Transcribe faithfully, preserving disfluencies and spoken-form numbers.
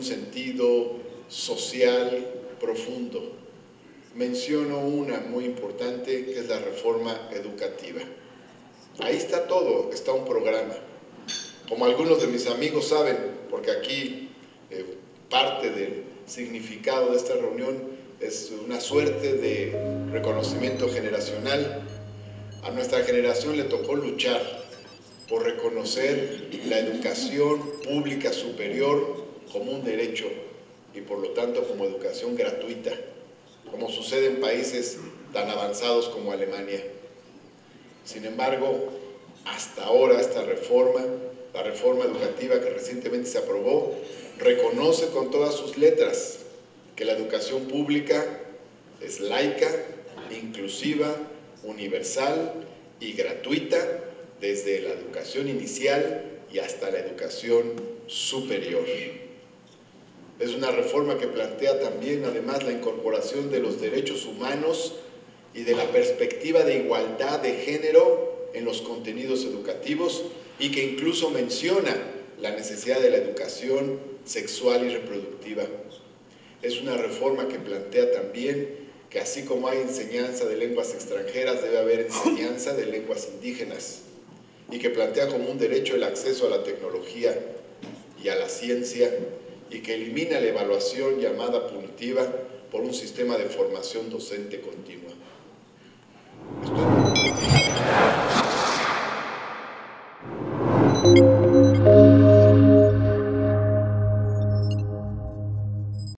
sentido social profundo. Menciono una muy importante, que es la reforma educativa. Ahí está todo, está un programa. Como algunos de mis amigos saben, porque aquí eh, parte del significado de esta reunión es una suerte de reconocimiento generacional. A nuestra generación le tocó luchar por reconocer la educación pública superior como un derecho y por lo tanto como educación gratuita, como sucede en países tan avanzados como Alemania. Sin embargo, hasta ahora esta reforma, la reforma educativa que recientemente se aprobó, reconoce con todas sus letras que la educación pública es laica, inclusiva, universal y gratuita desde la educación inicial y hasta la educación superior. Es una reforma que plantea también, además, la incorporación de los derechos humanos y de la perspectiva de igualdad de género en los contenidos educativos y que incluso menciona la necesidad de la educación sexual y reproductiva. Es una reforma que plantea también que así como hay enseñanza de lenguas extranjeras, debe haber enseñanza de lenguas indígenas y que plantea como un derecho el acceso a la tecnología y a la ciencia y que elimina la evaluación llamada punitiva por un sistema de formación docente continua. Estoy...